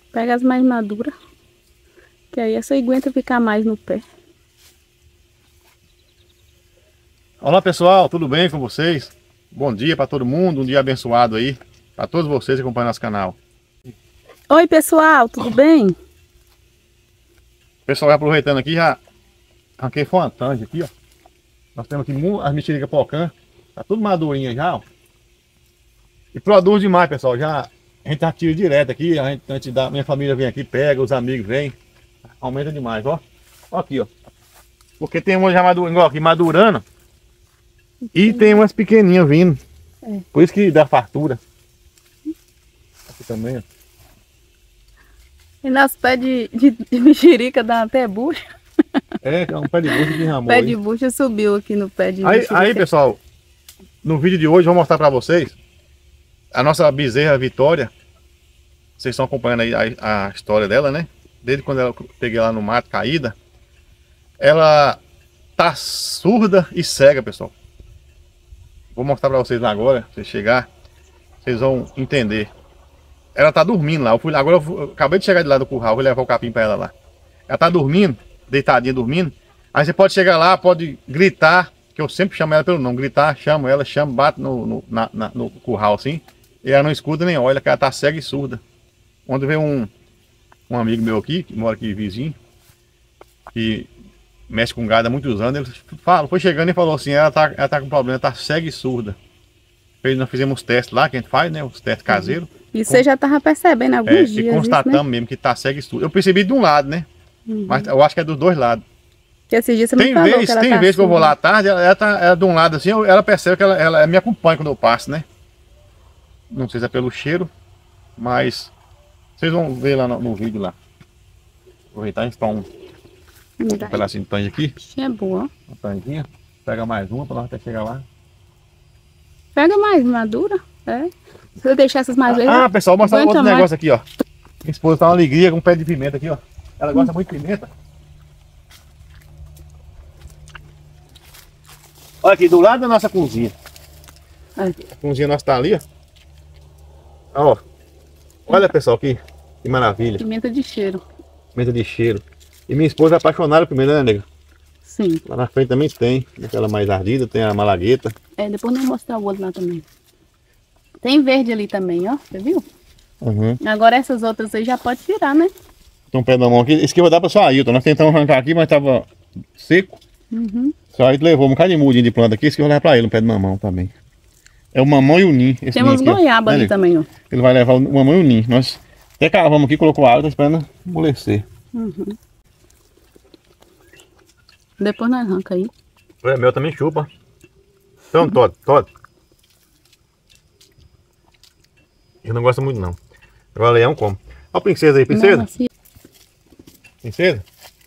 Pega as mais maduras. Que aí essa aguenta ficar mais no pé. Olá pessoal, tudo bem com vocês? Bom dia para todo mundo, um dia abençoado aí para todos vocês que acompanham nosso canal. Oi pessoal, tudo bem? Pessoal, aproveitando aqui, já arranquei foi uma tanja aqui, ó. Nós temos aqui as mexericas pocã, tá tudo madurinha já, ó. E produz demais, pessoal, já a gente já tira direto aqui, minha família vem aqui, pega, os amigos vêm, aumenta demais, ó. Ó aqui, ó. Porque tem uma já igual aqui, madurando. E tem umas pequenininhas vindo. É. Por isso que dá fartura. Aqui também, ó. E nosso pé de mexerica dá até bucha. É um pé de bucha que ramou. Pé de bucha subiu aqui no pé de mexerica. Aí, pessoal, no vídeo de hoje eu vou mostrar pra vocês a nossa bezerra Vitória. Vocês estão acompanhando aí a história dela, né? Desde quando eu peguei lá no mato, caída. Ela tá surda e cega, pessoal. Vou mostrar pra vocês lá agora, se chegar, vocês vão entender. Ela tá dormindo lá, eu acabei de chegar de lá do curral, vou levar o capim pra ela lá. Ela tá dormindo, deitadinha dormindo. Aí você pode chegar lá, pode gritar, que eu sempre chamo ela pelo nome, gritar, chamo ela, bate no curral assim. E ela não escuta nem olha, que ela tá cega e surda. Quando veio um amigo meu aqui, que mora aqui vizinho, que mexe com gado há muitos anos, ele foi chegando e falou assim, ela tá com problema, tá cega e surda. Nós fizemos testes lá, que a gente faz, né, os testes caseiros. E você já tava percebendo alguns dias e constatamos isso, né? mesmo que tá cega e surda. Eu percebi de um lado, né, mas eu acho que é dos dois lados. Que esses dias você me falou que ela tem tá vez que eu vou surda. lá à tarde, ela de um lado assim, ela percebe que ela me acompanha quando eu passo, né. Não sei se é pelo cheiro, mas vocês vão ver lá no vídeo lá. Aproveitar e instalar um pedacinho de tanja aqui. É boa. Uma tanjinha. Pega mais uma para nós até chegar lá. Pega mais madura, é. Se eu deixar essas mais vezes. Pessoal, vou mostrar outro mais. negócio aqui, ó. Minha esposa tá uma alegria com um pé de pimenta aqui, ó. Ela gosta muito de pimenta. Olha aqui, do lado da nossa cozinha. A cozinha nossa tá ali, ó. Ó. Olha, pessoal, que maravilha. Pimenta de cheiro. Pimenta de cheiro. E minha esposa é apaixonada por pimenta, né, nega? Sim. Lá na frente também tem. Aquela mais ardida, tem a malagueta. É, depois eu vou mostrar o outro lá também. Tem verde ali também, ó. Você viu? Uhum. Agora essas outras aí já pode tirar, né? Tem um pé da mão aqui. Esse aqui vai dar pra só Ailton. Nós tentamos arrancar aqui, mas tava seco. Uhum. Só Ailton levou um bocado de mudinho de planta aqui. Esse que eu vou levar pra ele, um pé de mamão também. É o mamão e o ninho. Tem umas goiabas ali também, ó. Ele vai levar o mamão e o ninho. Nós até cavamos aqui, colocou água, tá esperando amolecer. Uhum. Depois nós arranca aí. O meu também chupa. Então, Todd. Eu não gosto muito não. Agora o leão come. Olha a princesa aí, princesa. Nossa, Princesa.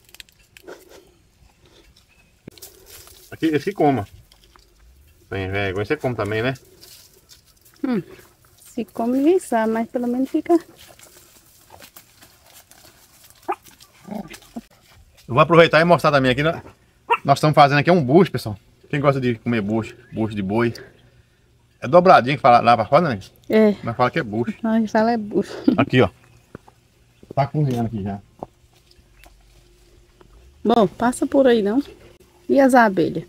Aqui, esse coma. Tem vergonha, você come também, né? se come ninguém sabe, mas pelo menos fica. Eu vou aproveitar e mostrar também aqui. Nós estamos fazendo aqui um bucho, pessoal. Quem gosta de comer bucho de boi. É dobradinho que fala lá pra fora, né? É. Mas fala que é bucho. Nós fala é bucho. Aqui, ó. Tá cozinhando aqui já. Bom, passa por aí não. E as abelhas?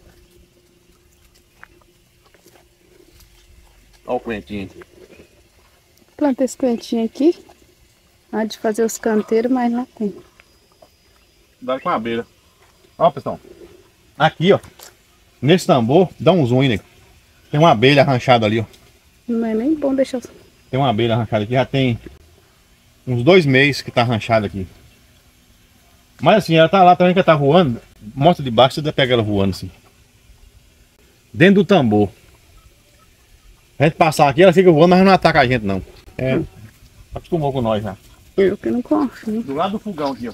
Olha o coentinho. Plantei esse coentinho aqui. Há de fazer os canteiros, mas lá tem. Cuidado com a abelha. Ó, pessoal. Aqui, ó. Nesse tambor, dá um zoom aí, nego. Tem uma abelha arranchada ali, ó. Não é nem bom deixar. Tem uma abelha arranchada aqui. Já tem uns 2 meses que tá arranchada aqui. Mas assim, ela tá lá também que ela tá voando. Mostra de baixo, você pega ela voando assim. Dentro do tambor. A gente passar aqui, ela fica voando, mas não ataca a gente não. Acostumou com nós já. Eu que não confio. Do lado do fogão aqui, ó.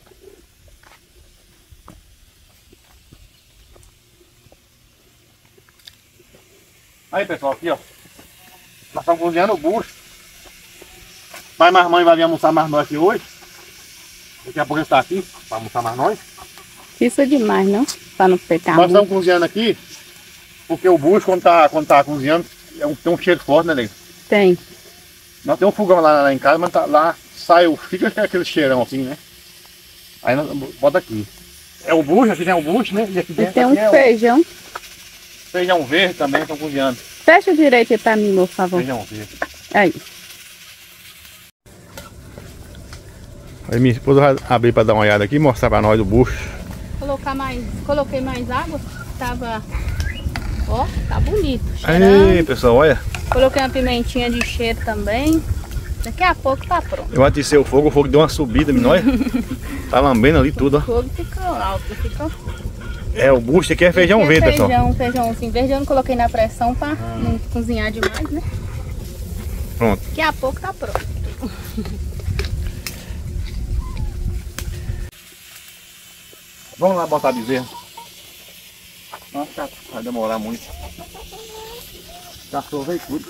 Aí, pessoal, aqui, ó. Nós estamos cozinhando o bucho. Pai e mãe vai vir almoçar mais nós aqui hoje. Daqui a pouco ele está aqui para almoçar mais nós. Isso é demais, não? Pra não pegar. Nós estamos cozinhando aqui porque o bucho, quando tá cozinhando, tem um cheiro forte, né, nego? Tem. Nós temos um fogão lá em casa, mas tá lá sai, fica aquele cheirão assim, né? Aí nós bota aqui. É o bucho, aqui tem o bucho, né? E aqui E dentro tem um aqui é feijão. feijão verde também, estão cozinhando. Fecha direito aí pra mim, por favor. Feijão verde. Aí. Aí minha esposa vai abrir pra dar uma olhada aqui e mostrar pra nós o bucho. Coloquei mais água. Tava... Ó, tá bonito. Aí, pessoal, olha. Coloquei uma pimentinha de cheiro também. Daqui a pouco tá pronto. Eu aticei o fogo deu uma subida, olha. Tá lambendo ali tudo, ó. O fogo ficou alto, ficou... É, o bucho aqui é feijão verde, pessoal. Feijãozinho verde. Eu não coloquei na pressão pra não cozinhar demais, né? Pronto. Daqui a pouco tá pronto. Vamos lá botar a bezerra. Nossa, vai demorar muito. Cachorro veio tudo.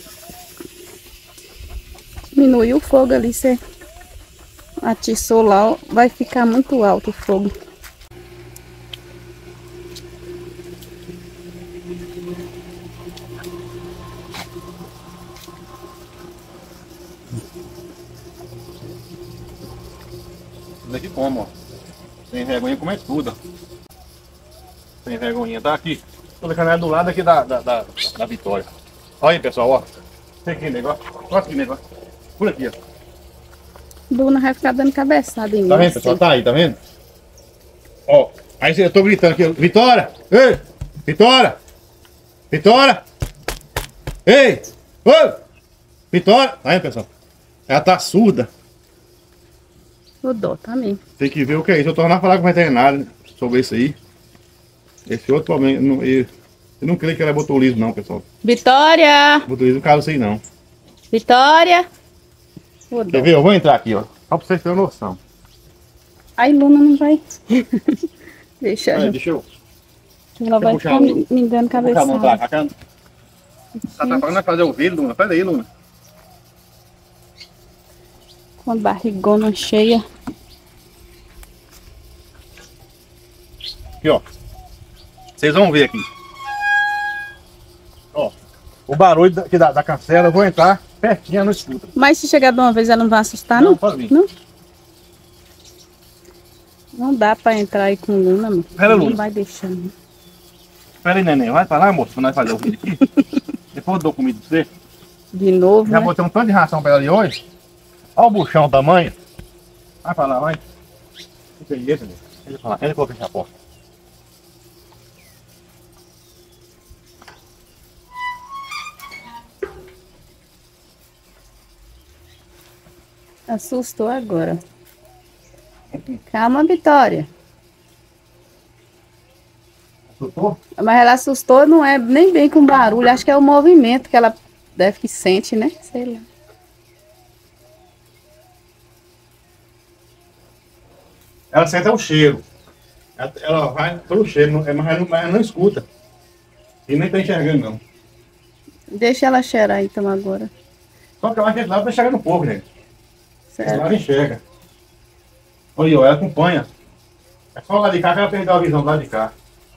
Diminui o fogo ali, você atiçou lá, vai ficar muito alto o fogo. Daqui como, ó. Sem vergonha como é tudo. Sem vergonha, tá aqui. Toda a canela do lado aqui da Vitória. Olha aí, pessoal, ó. Tem aqui negócio. Olha aqui negócio. Por aqui, ó. Duna vai ficar dando cabeçada em mim. Tá vendo, pessoal? Tá aí, tá vendo? Ó, aí eu tô gritando aqui, Vitória! Ei! Vitória! Vitória! Ei! Ô! Vitória! Tá vendo, pessoal? Ela tá surda. O dó também. Tem que ver o que é isso. Eu tô lá falar com o veterinário sobre isso aí. Esse outro problema. Eu não creio que ela é botulismo, não, pessoal. Vitória! Botulismo não caso isso aí, não. Vitória! O dó. Quer ver? Eu vou entrar aqui, ó. Só pra vocês terem noção. Aí Luna não vai. Deixa Olha, eu. deixa eu. Ela vai puxar ficar me dando cabeçada. Tá atrapalhando fazer o vídeo, Luna. Pera aí, Luna. Com a barrigona cheia. Aqui, ó. Vocês vão ver aqui. Ó. O barulho da cancela, eu vou entrar pertinho, não escuta. Mas se chegar de uma vez, ela não vai assustar, Não, não? pode vir. Não? Não dá pra entrar aí com Luna, mano. Pera, Luna. Não vai deixando. Pera aí, neném. Vai pra lá, moço, pra nós fazer o vídeo aqui. Depois eu dou comida pra você. De novo, Já né? botei um tanto de ração pra ela ali hoje. Olha o buchão, o tamanho. Vai pra lá, vai. O que é isso, né? Deixa eu falar. Ele colocou fechar a porta. Assustou agora. Calma, Vitória. Assustou? Mas ela assustou, não é nem bem com barulho. Acho que é o movimento que ela deve que sente, né? Sei lá. Ela sente o cheiro. Ela vai pelo cheiro, mas ela não escuta. E nem tá enxergando, não. Deixa ela cheirar então agora. Só que eu acho que esse lado tá enxergando um pouco, gente. Esse Certo. lado enxerga. Olha, ó, ela acompanha. É só lá de cá que ela perdeu a visão do lado de cá.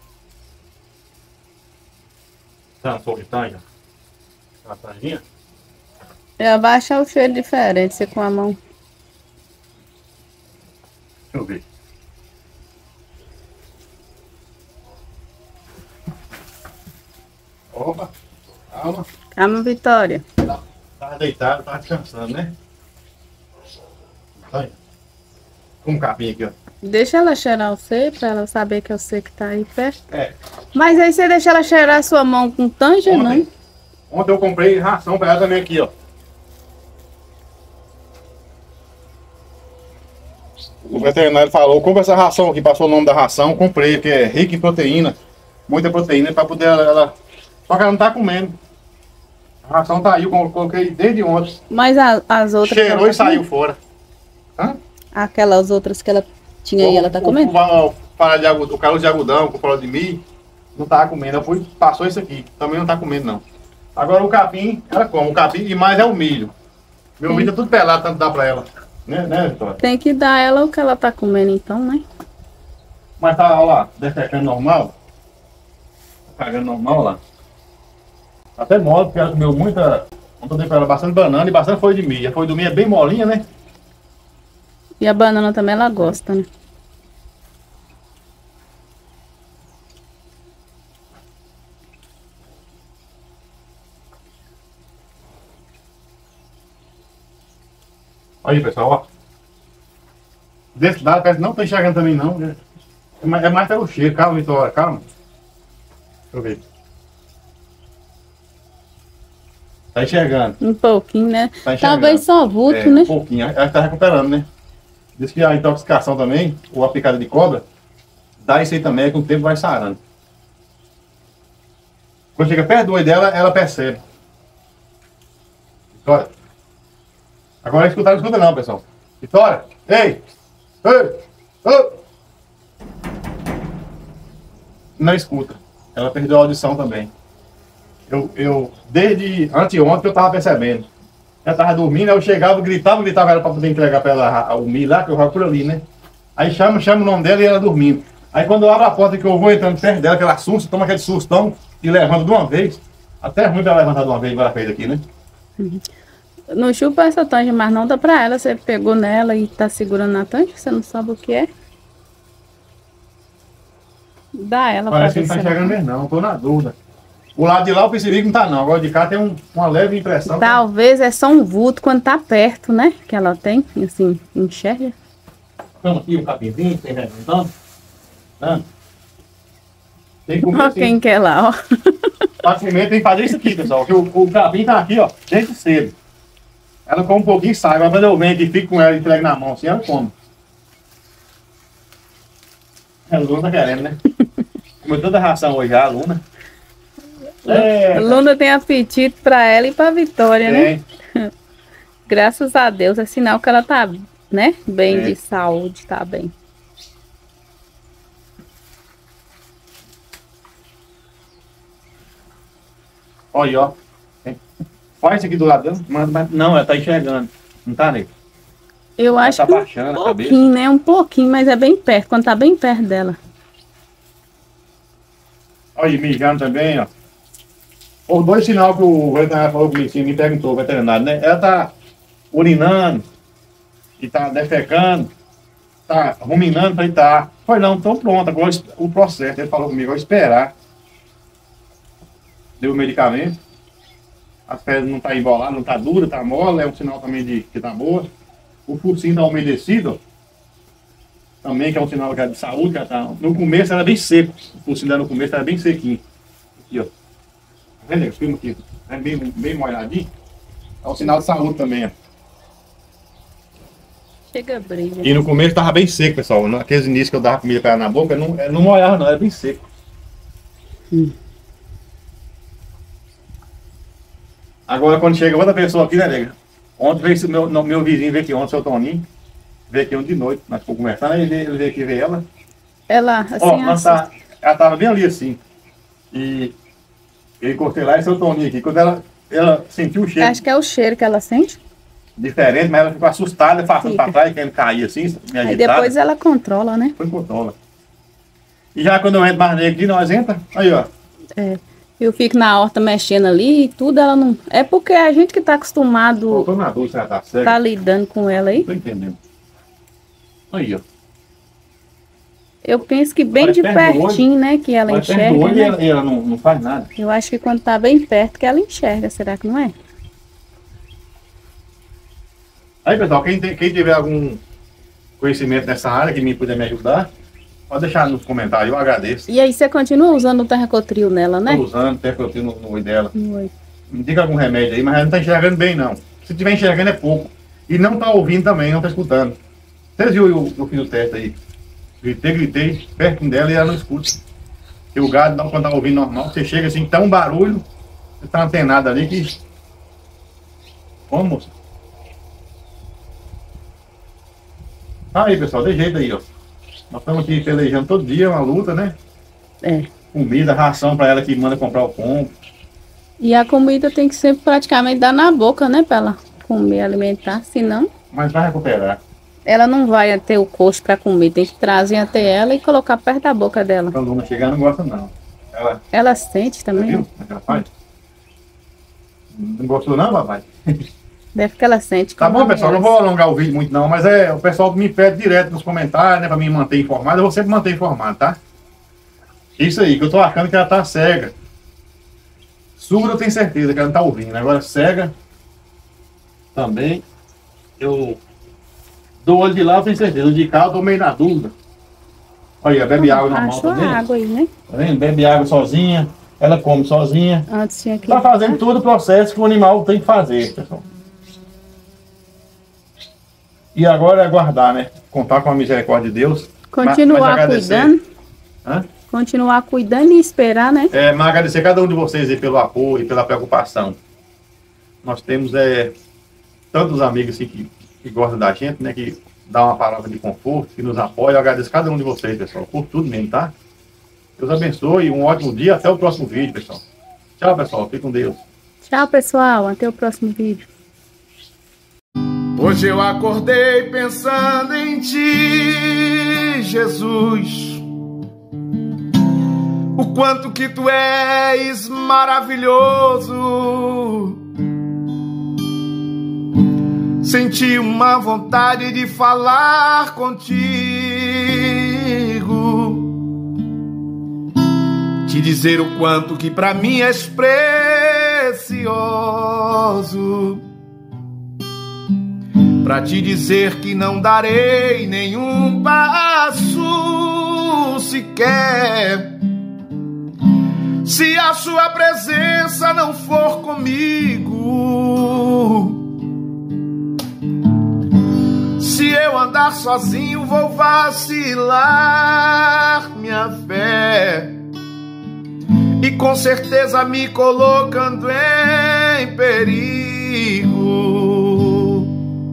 Tá, um pouco de tanga. Uma tanguinha. Ela vai achar o cheiro diferente, você com a mão. Deixa eu ver. Opa, calma. Calma, Vitória. Tava deitado, tava descansando, né? Olha. Com um capim aqui, ó. Deixa ela cheirar você, pra ela saber que é você que tá aí perto. É. Mas aí você deixa ela cheirar a sua mão com tanja, não? Ontem eu comprei ração pra ela também aqui, ó. O veterinário falou, compra essa ração aqui, passou o nome da ração, comprei, que é rica em proteína, muita proteína, pra poder ela... Só que ela não tá comendo. A ração tá aí, eu coloquei desde ontem. Mas as outras... Cheirou e saiu fora. Hã? Aquelas outras que ela tinha aí, ela tá comendo? O caroço de algodão, com farol de milho, não tava comendo. Passou isso aqui, também não tá comendo não. Agora o capim, ela come. O capim e mais é o milho. Meu milho é tudo pelado, tanto dá pra ela. Né, Vitória? Tem que dar ela o que ela tá comendo então, né? Mas tá, ó lá, defecando normal. Tá cagando normal, ó lá. Até mole, porque ela comeu muita... Ontem eu dei pra ela bastante banana e bastante folha de milho. A folha de milho é bem molinha, né? E a banana também ela gosta, né? Olha aí, pessoal, ó. Desse lado parece que não tá enxergando também não. Né? É mais pelo cheiro. Calma, Vitória, calma. Deixa eu ver. Tá enxergando. Um pouquinho, né? Tá enxergando. Talvez só vulto, né? Um pouquinho. Ela tá recuperando, né? Diz que a intoxicação também, ou a picada de cobra, dá isso aí também, que o tempo vai sarando. Quando chega perto do olho dela, ela percebe. Vitória. Agora escutar, não escuta não, pessoal. Vitória! Ei! Ei! Ei! Não escuta. Ela perdeu a audição também. Desde anteontem que eu tava percebendo. Ela tava dormindo, eu chegava, gritava ela pra poder entregar pra ela o milho lá, que eu jogo por ali, né? Aí chama o nome dela e ela dormindo. Aí quando eu abro a porta que eu vou entrando perto dela, que ela assusta, toma aquele sustão e levanta de uma vez. Até é ruim pra ela levantar de uma vez, igual ela fez aqui, né? Não chupa essa tanja, mas não dá pra ela. Você pegou nela e tá segurando na tanja, você não sabe o que é. Dá ela pra Parece que ver não tá se ela- enxergando mesmo, não. Tô na dúvida. O lado de lá eu percebi que não tá, não. Agora de cá tem uma leve impressão. Talvez é só um vulto quando tá perto, né? Que ela tem, assim, enxerga. Toma aqui o capinzinho, tem representando. Tem que Ó comer quem assim. quer lá, ó. Pra comer tem que fazer isso aqui, pessoal. Que o capim tá aqui, ó, desde cedo. Ela come um pouquinho e sai. Mas quando eu venho aqui, fico com ela e entrego na mão assim, ela come. A Luna tá querendo, né? Comeu toda a ração hoje já, a Luna. A Luna tem apetite pra ela e pra Vitória, né? Tem. Graças a Deus, é sinal que ela tá, né? Bem É. de saúde, tá bem. Olha aí, ó. Faz isso aqui do lado dela. Mas não, ela tá enxergando. Não tá, nego? Eu acho tá que baixando a pouquinho, né? Um pouquinho, mas é bem perto, quando tá bem perto dela. Olha aí, mijando também, ó. Os dois sinais que o veterinário falou comigo, me perguntou, o veterinário, né? Ela tá urinando, e tá defecando, tá ruminando, falei, tá. Foi não, então pronto, agora o processo, ele falou comigo, vou esperar. Deu o medicamento, as pedras não tá emboladas, não tá dura, tá mole, é um sinal também de que tá boa. O focinho tá umedecido, ó, também, que é um sinal que é de saúde, que ela tá. No começo era bem seco, o focinho dela no começo era bem sequinho. Aqui, ó. Tá vendo? Filma aqui, é bem molhadinho. É um sinal de saúde também, ó. Chega brilha. E no começo tava bem seco, pessoal. Naqueles inícios que eu dava comida pra ela na boca, não molhava não, era bem seco. Agora quando chega outra pessoa aqui, né, nega? Ontem veio esse meu vizinho, veio aqui ontem, seu Toninho. Veio aqui ontem de noite, nós ficamos conversando, aí ele veio aqui ver ela. Ela, assim, Ó, assusta. ela tava bem ali assim. E eu encostei lá e seu Toninho aqui. Quando ela sentiu o cheiro Acho que é o cheiro que ela sente. diferente, mas ela ficou assustada, passando Fica. pra trás, querendo cair assim, me Aí agitada. depois ela controla, né? Foi controla. E já quando eu entro mais negro aqui, nós entra, aí ó. É. Eu fico na horta mexendo ali e tudo, ela não. É porque a gente que tá acostumado, Eu tô na dúvida se ela tá cega. tá lidando com ela Não aí. tô entendendo. Aí, ó. Eu penso que bem Olha, de perto do olho. pertinho, né? Que ela Mas perto do enxerga. olho Né? e ela não faz nada. Eu acho que quando tá bem perto que ela enxerga, será que não é? Aí, pessoal, quem tiver algum conhecimento nessa área que me puder me ajudar, pode deixar nos comentários, eu agradeço. E aí você continua usando o terracotril nela, né? Estou usando, até que eu tenho no olho dela. Oi. Me diga algum remédio aí, mas ela não tá enxergando bem, não. Se tiver enxergando é pouco. E não tá ouvindo também, não tá escutando. Vocês viram eu fiz o teste aí? Gritei, pertinho dela e ela não escuta. E o gado, quando tá ouvindo normal, você chega assim, tá um barulho, você tá antenado ali que... Vamos, moça. Aí, pessoal, de jeito aí, ó. Nós estamos aqui pelejando todo dia, uma luta, né? É. Comida, ração pra ela que manda comprar o pombo. E a comida tem que sempre praticamente dar na boca, né? Pra ela comer, alimentar. Senão, Mas vai recuperar. ela não vai ter o coxo pra comer. Tem que trazer até ela e colocar perto da boca dela. Quando a Luna chegar, não gosta não. Ela, Ela sente você também. viu? Né? Como é que ela faz? Não gostou não, papai? Deve que ela sente. Tá bom, pessoal? Não vou alongar o vídeo muito não, mas o pessoal me pede direto nos comentários, né? Pra me manter informado. Eu vou sempre manter informado, tá? Isso aí, que eu tô achando que ela tá cega. Surda eu tenho certeza que ela não tá ouvindo. Agora cega também. Eu do olho de lá eu tenho certeza. O de cá eu tô meio na dúvida. Olha, bebe água normal também. Água aí, né? Tá vendo? Bebe água sozinha. Ela come sozinha. Antes tinha que... Tá fazendo todo o processo que o animal tem que fazer, pessoal. E agora é aguardar, né? Contar com a misericórdia de Deus. Continuar cuidando. Hã? Continuar cuidando e esperar, né? Mas agradecer a cada um de vocês aí pelo apoio e pela preocupação. Nós temos tantos amigos assim, que gostam da gente, né? Que dá uma palavra de conforto, que nos apoia. Eu agradeço a cada um de vocês, pessoal, por tudo mesmo, tá? Deus abençoe, um ótimo dia, até o próximo vídeo, pessoal. Tchau, pessoal, fique com Deus. Tchau, pessoal, até o próximo vídeo. Hoje eu acordei pensando em ti, Jesus. O quanto que tu és maravilhoso. Senti uma vontade de falar contigo, te dizer o quanto que pra mim és precioso, pra te dizer que não darei nenhum passo sequer se a sua presença não for comigo. Se eu andar sozinho vou vacilar minha fé e com certeza me colocando em perigo.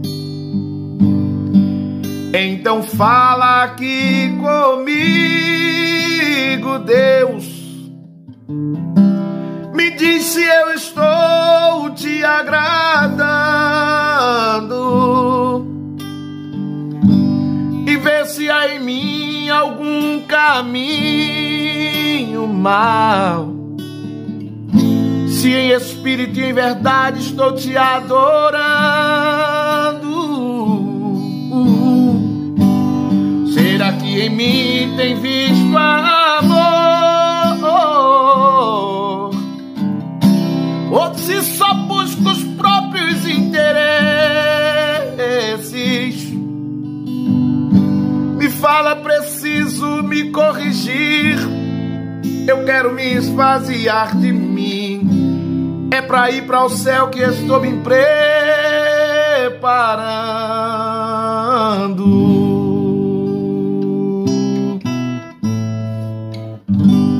Então fala aqui comigo, Deus. Me diz se eu estou te agradando e vê se há em mim algum caminho mau. Se em espírito e em verdade estou te adorando, será que em mim tem visto amor? Ou se só busco os próprios interesses? Me fala, preciso me corrigir. Eu quero me esvaziar de mim. É pra ir para o céu que estou me preparando.